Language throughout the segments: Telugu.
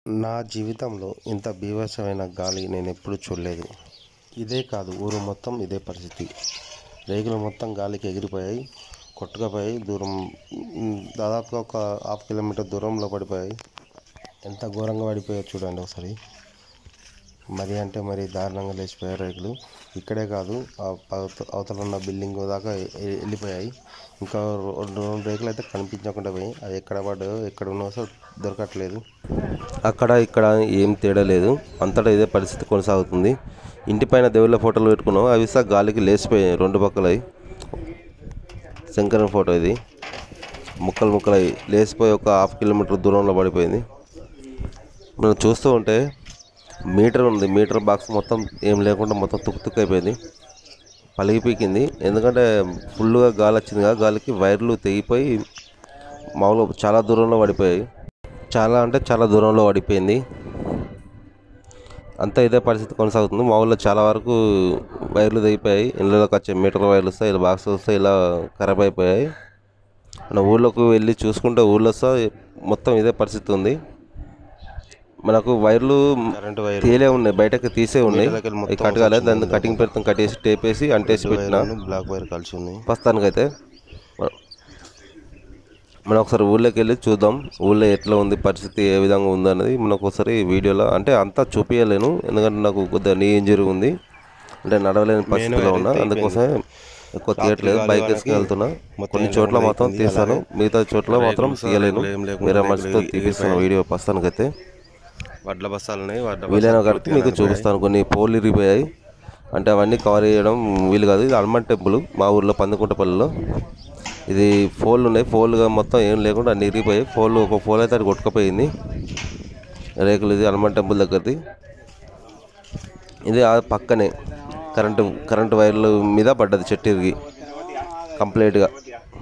నా జీవితంలో ఇంత బీభత్సమైన గాలి నేను ఎప్పుడూ చూడలేదు. ఇదే కాదు, ఊరు మొత్తం ఇదే పరిస్థితి. రేకులు మొత్తం గాలికి ఎగిరిపోయాయి, కొట్టుకుపోయాయి. దాదాపుగా ఒక ½ కిలోమీటర్ దూరంలో పడిపోయాయి. ఎంత ఘోరంగా పడిపోయాయో చూడండి ఒకసారి. మరి అంటే మరి దారుణంగా లేచిపోయాయి రేకులు. ఇక్కడే కాదు, అవతల ఉన్న బిల్డింగ్ దాకా వెళ్ళిపోయాయి. ఇంకా రెండు రేకులు అయితే కనిపించకుండా పోయి, అది ఎక్కడ పడ్డాయో ఎక్కడ ఉన్నాయో దొరకట్లేదు. అక్కడ ఇక్కడ ఏం తేడా లేదు, అంతటా ఇదే పరిస్థితి కొనసాగుతుంది. ఇంటిపైన దేవుళ్ళ ఫోటోలు పెట్టుకున్నాం, అవి గాలికి లేచిపోయాయి రెండు పక్కలవి. శంకరన్ ఫోటో ఇది, ముక్కలు ముక్కలవి లేచిపోయి ఒక ½ కిలోమీటర్ దూరంలో పడిపోయింది. మనం చూస్తూ ఉంటే మీటర్ ఉంది, మీటర్ బాక్స్ మొత్తం ఏం లేకుండా మొత్తం తుక్కు అయిపోయింది, పలిగిపీకింది. ఎందుకంటే ఫుల్గా గాలి వచ్చింది కదా, గాలికి వైర్లు తెగిపోయి మామూలు చాలా దూరంలో పడిపోయాయి. చాలా అంటే చాలా దూరంలో పడిపోయింది. అంతా ఇదే పరిస్థితి కొనసాగుతుంది. మా ఊళ్ళో చాలా వరకు వైర్లు తెగిపోయాయి. ఇళ్ళలోకి వచ్చే మీటర్ వైర్లు వస్తాయి, ఇలా బాక్స్ వస్తాయి, ఇలా ఖరాబ్ అయిపోయాయి. మన ఊళ్ళోకి వెళ్ళి చూసుకుంటే ఊళ్ళో మొత్తం ఇదే పరిస్థితి ఉంది. మనకు వైర్లు కరెంటు వైర్లు తేలే ఉన్నాయి, బయటకు తీసే ఉన్నాయి, కట్టగాలి. దాన్ని కటింగ్ పెడతాం, కట్టేసి టేపేసి అంటేసి పెట్టిన బ్లాక్ వైర్ కలిసి ఉంది. ప్రస్తుతానికైతే మనం ఒకసారి ఊళ్ళోకి వెళ్ళి చూద్దాం, ఊళ్ళో ఎట్లా ఉంది పరిస్థితి, ఏ విధంగా ఉంది అనేది మనకు ఒకసారి వీడియోలో. అంటే అంతా చూపించలేను, ఎందుకంటే నాకు కొద్దిగా నీ ఇంజరీ ఉంది, అంటే నడవలేని పరిస్థితిలో ఉన్నా, అందుకోసమే ఎక్కువ తీయట్లేదు. బైక్ వేసుకుని వెళ్తున్నా. కొన్ని చోట్ల మాత్రం తీసాను, మిగతా చోట్ల మాత్రం తీయలేను. వేరే మనిషితో తీపిస్తాను వీడియో. ప్రస్తుతానికైతే వడ్ల బస్తాలున్నాయి, వీలైన కడితే మీకు చూపిస్తాను. కొన్ని పోల్లు ఇరిగిపోయాయి, అంటే అవన్నీ కవర్ చేయడం వీలు కాదు. ఇది హనుమాన్ టెంపుల్ మా ఊళ్ళో పందుకుంటపల్లిలో. ఇది ఫోన్లు ఉన్నాయి, ఫోన్లుగా మొత్తం ఏం లేకుండా అన్ని ఇరిగిపోయాయి. ఫోన్లు ఒక ఫోన్ అయితే అది కొట్టుకుపోయింది రేకులు. ఇది హనుమాన్ టెంపుల్ దగ్గరది. ఇది పక్కనే కరెంటు వైర్ల మీద పడ్డది చెట్టు ఇరిగి కంప్లీట్గా.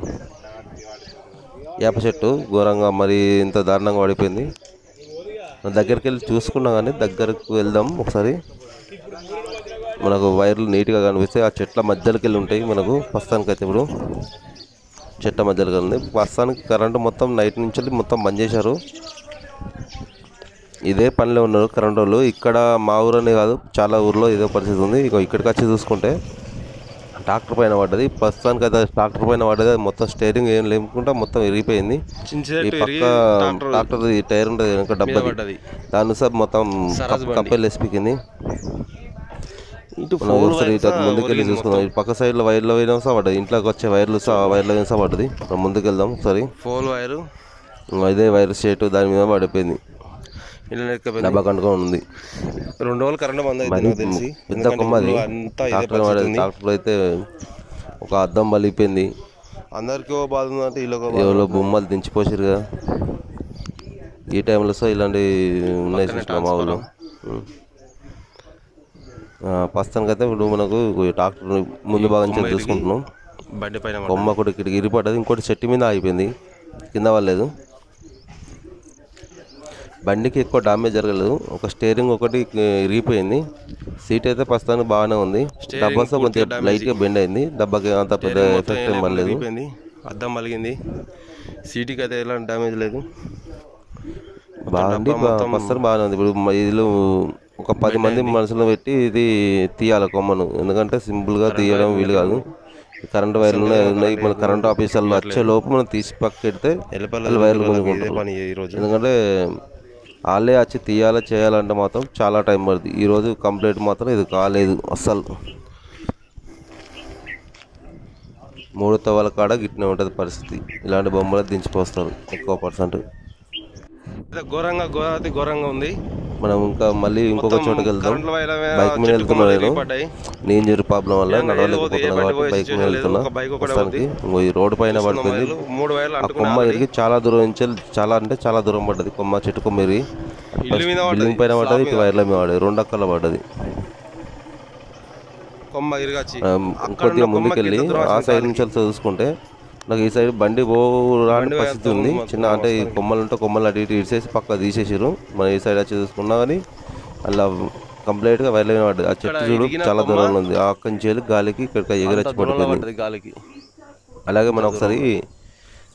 వేప చెట్టు ఘోరంగా మరి ఇంత దారుణంగా పడిపోయింది. దగ్గరికి వెళ్ళి చూసుకున్నా కానీ, దగ్గరకు వెళ్దాం ఒకసారి. మనకు వైర్లు నీట్గా కనిపిస్తాయి, ఆ చెట్ల మధ్యలోకి వెళ్ళి ఉంటాయి మనకు. ప్రస్తుతానికి అయితే ఇప్పుడు చెట్ల మధ్యలోకి వెళ్ళి ప్రస్తుతానికి కరెంటు మొత్తం నైట్ నుంచి మొత్తం బంద్ చేశారు. ఇదే పనిలో ఉన్నారు కరెంటు వాళ్ళు. ఇక్కడ మా ఊరనే కాదు, చాలా ఊర్లో ఇదే పరిస్థితి ఉంది. ఇక్కడికి వచ్చి చూసుకుంటే ట్రాక్టర్ పైన పడ్డది. ప్రస్తుతానికి అయితే ట్రాక్టర్ పైన పడ్డది, మొత్తం స్టీరింగ్ ఏం లేకుండా మొత్తం ఇరిగిపోయింది. ఈ పక్క ట్రాక్టర్ టైర్ ఉంటుంది వెనక డబ్బా, దాని మొత్తం కంపెనీ లేసిపోయింది. ముందుకెళ్ళి చూసుకుందాం. ఈ పక్క సైడ్లో వైర్లో అయినా పడ్డది, ఇంట్లోకి వచ్చే వైర్లు వైర్లో అయినా పడ్డది. మనం ముందుకెళ్దాం ఒకసారి. ఫోన్ వైరు ఇదే వైర్ షేట్ దాని మీద పడిపోయింది, డబ్బా కంటుకొని ఉంది. 2 రోజులు కరెంట్ బంద్ అయింది. పెద్ద కొమ్మది ట్రాక్టర్ అయితే ఒక అద్దం పలిగిపోయింది. అందరికీ బాధ ఉందంటే ఎవరో బొమ్మలు దించిపోసారు కదా. ఈ టైంలో ఇలాంటి ఉన్నాయి చూసిన మా ఊళ్ళో. ప్రస్తుతానికి అయితే ఇప్పుడు మనకు ట్రాక్టర్ ముందు భాగం నుంచి చూసుకుంటున్నాం. బండి పైన కొమ్మ కూడా ఇక్కడికి ఇరిగిపడ్డది, ఇంకోటి చెట్టు మీద ఆగిపోయింది, కింద పడలేదు. బండికి ఎక్కువ డామేజ్ జరగలేదు, ఒక స్టీరింగ్ ఒకటి ఇరిగిపోయింది. సీట్ అయితే ప్రస్తుతానికి బాగానే ఉంది. డబ్బా కొంచెం లైట్గా బెండ్ అయింది, డబ్బాకి అంత పెద్ద ఎఫెక్ట్ ఏం పడలేదు. అద్దం పలిగింది, సీటుకి అయితే ఎలాంటి డ్యామేజ్ లేదు. బాగుంది, ప్రస్తుతం బాగానే ఉంది. ఇప్పుడు ఇదిలో ఒక 10 మంది మనుషులు పెట్టి ఇది తీయాలి కొమ్మను, ఎందుకంటే సింపుల్గా తీయడం వీలు కాదు. కరెంటు వైర్లు ఉన్నాయి, మన కరెంటు ఆఫీసర్లు వచ్చే లోపు మనం తీసి పక్కెడితే వైర్లు కొనుక్కుంటాం. ఎందుకంటే వాళ్ళే వచ్చి తీయాలి చేయాలంటే మాత్రం చాలా టైం పడుతుంది. ఈరోజు కంప్లీట్ మాత్రం ఇది కాలేదు అస్సలు. 3 తవ్వల కాడ గిట్నే ఉంటుంది పరిస్థితి. ఇలాంటి బొమ్మలు దించిపోస్తారు ఎక్కువ %. ఘోరంగా ఉంది. మనం ఇంకా మళ్ళీ ఇంకొక చోటకి వెళ్తాం. బైక్ మీద వెళ్తున్నా నేను, నీ ఇంజరీ ప్రాబ్లం వల్ల నడవలేకపోతున్నా కాబట్టి బైక్ మీద వెళ్తున్నా. ప్రస్తుతానికి ఈ రోడ్డు పైన పడిపోయింది. ఆ కొమ్మ ఇరిగి చాలా దూరం నుంచి, చాలా అంటే చాలా దూరం పడ్డది కొమ్మ. చెట్టు కొమ్మ ఇరిగి బిల్డింగ్ పైన పడ్డది, ఇటు వైర్ల మీద పడ్డది, 2 అక్కర్లో పడ్డది. ఇంకొద్దిగా ముందుకెళ్ళి ఆ సైడ్ నుంచి చూసుకుంటే నాకు ఈ సైడ్ బండి రాని పరిస్థితి ఉంది. చిన్న అంటే ఈ కొమ్మలు ఉంటే కొమ్మలు అటు ఇటు ఇడిసేసి పక్క తీసేసారు. మనం ఈ సైడ్ వచ్చి చూసుకున్నా కానీ అలా కంప్లీట్గా వైర్ల మీద పడ్డది. ఆ చెట్టు చూడు చాలా దూరంలో ఉంది, అక్కడి నుంచి గాలికి ఇక్కడికి ఎగిరొచ్చి పడిపోయింది గాలికి. అలాగే మనం ఒకసారి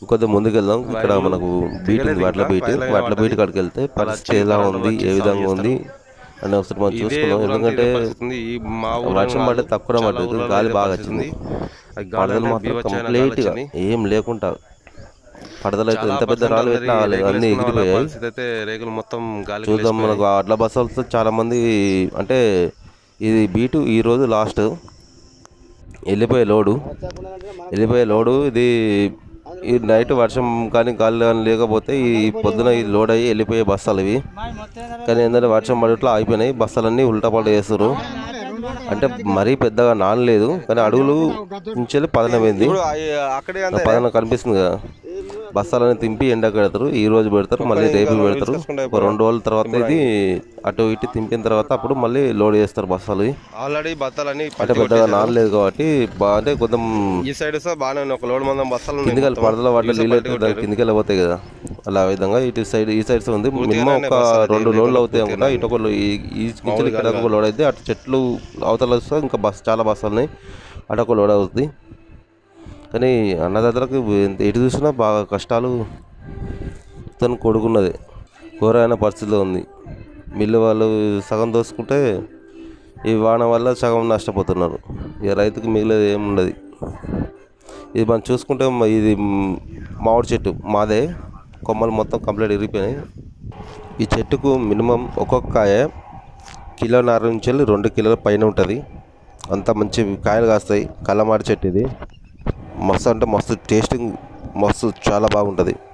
ఇంకొద్ది ముందుకు వెళ్దాం. ఇక్కడ మనకు బీట్ ఉంది, వడ్ల బీట్ కాడికి వెళ్తే పరిస్థితి ఎలా ఉంది, ఏ విధంగా ఉంది అని ఒకసారి మనం చూసుకున్నాం. ఎందుకంటే వర్షం పడ్డ తక్కువ పడ్డది, గాలి బాగా వచ్చింది. పడదలు మాత్రం కంప్లీట్గా ఏం లేకుండా, పడదలు అయితే ఎంత పెద్ద రాళ్ళు పెట్టినా అన్నీ ఎగిరిపోయాయి. చూద్దాం. మనకు అడ్ల బస్సులతో చాలా మంది, అంటే ఇది బీటు ఈరోజు లాస్ట్ వెళ్ళిపోయే లోడు ఇది. ఈ నైట్ వర్షం కానీ గాలి కానీ లేకపోతే ఈ పొద్దున ఈ లోడ్ అయ్యి వెళ్ళిపోయే బస్తాలు ఇవి. కానీ ఏంటంటే వర్షం పడేట్లో ఆగిపోయినాయి, బస్తాలన్నీ ఉల్టాపల్ట చేస్తారు. అంటే మరీ పెద్దగా నానలేదు, కానీ అడుగులు నుంచి పదనమైంది, పదన కనిపిస్తుంది కదా. బస్తాలని తింపి ఎండకు పెడతారు, ఈ రోజు పెడతారు, మళ్ళీ రేపు పెడతారు. 2 రోజుల తర్వాత ఇది అటు ఇటు తింపిన తర్వాత అప్పుడు మళ్ళీ లోడ్ చేస్తారు బస్తాలు. ఆల్రెడీ బస్తాలని అంటే పెద్దగా నానలేదు కాబట్టి అంటే కొంచెం ఈ సైడ్ బాగానే ఒక లోడ్ మందం బస్తాలు కిందికి పడదల వాటిలో నీళ్ళు అయితే దాని కిందికి వెళ్ళిపోతాయి కదా. అలా విధంగా ఇటు సైడ్ ఈ సైడ్స్ ఉంది. మినిమం ఒక 2 లోడ్లు అవుతాయి అనుకుంటా. ఇటు ఒక ఈ ఇక్కడ ఒక లోడ్ అయితే అటు చెట్లు అవతల ఇంకా చాలా బస్తాలు అటు ఒక లోడ్ అవుతుంది. కానీ అన్నదాతలకు ఎటు చూసినా బాగా కష్టాలు తను కొడుకున్నది, ఘోరమైన పరిస్థితిలో ఉంది. మిల్లు వాళ్ళు సగం దోసుకుంటే ఈ వాన వల్ల సగం నష్టపోతున్నారు. ఇక రైతుకు మిగిలేదు ఏముండదు. ఇది మనం చూసుకుంటే ఇది మామిడి చెట్టు మాదే, కొమ్మలు మొత్తం కంప్లీట్ ఇరిగిపోయినాయి. ఈ చెట్టుకు మినిమం ఒక్కొక్క కాయ 1.5 కిలోల నుంచి 2 కిలోల పైన ఉంటుంది. అంత మంచి కాయలు కాస్తాయి. కల్లమాడి చెట్టు ఇది. మస్తు అంటే మస్తు టేస్టింగ్, మస్తు చాలా బాగుంటుంది.